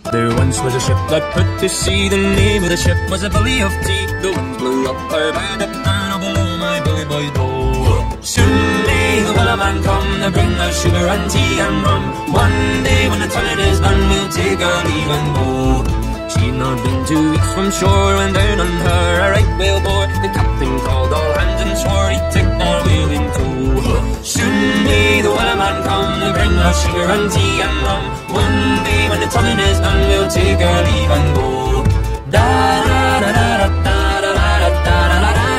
There once was a ship that put to sea. The name of the ship was a Billy of Tea. The winds blew up her bow, up down below my Billy Boy's bow. Soon may the Wellerman come to bring us sugar and tea and rum. One day when the toilet is done, we'll take our leave and go. She'd not been 2 weeks from shore when down on her a right whale bore. The captain called all hands and swore he'd take our whale in tow. Soon may the Wellerman come to bring us sugar and tea and rum. One day when the tonguing is done, we'll take our leave and go. Da da da da da da da da da da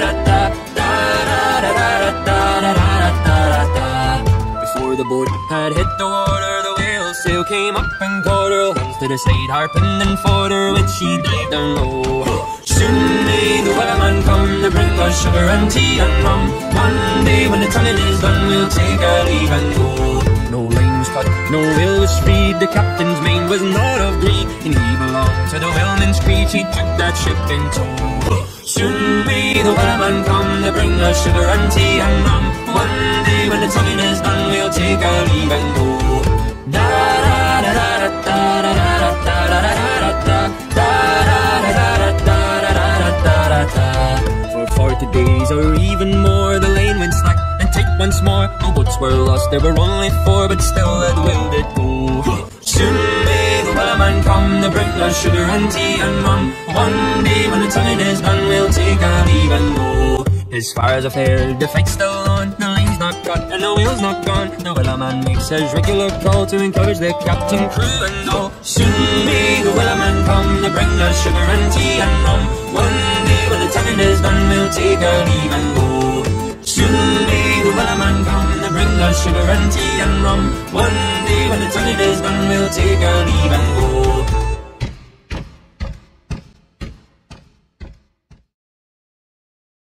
da da. Before the boat had hit the water, the whale sail came up and caught her. Hands to the side, harping and fought her when she dived down low. Soon may the Wellerman come to bring us sugar and tea and rum. One day when the tonguing is done, we'll take our leave and go. No line was cut, no whale was freed. The captain's mind was not of greed, and he belonged to the whaleman's creed. He took that ship in tow. Soon may the Wellerman come to bring us sugar and tea and rum. One day when the tonguing is done, we'll take our leave and go. Da da da da da da da da da da da da. For 40 days or even more, the lane went slack and tight once more. No boats were lost, there were only 4, but still that whale did go. Soon may the Wellerman come to bring us sugar and tea and rum. One day when the tonguing is done, we'll take our leave and go. As far as I've heard, the fight's still on. The line's not cut and the whale's not gone. The Wellerman makes his regular call to encourage the captain, crew and all. Soon may the Wellerman come to bring us sugar and tea and rum. One day when the tonguing is done, we'll take our leave and go. Soon may the Wellerman come to bring us sugar and tea and rum. One day when the tonguing is done, we'll take our leave and go.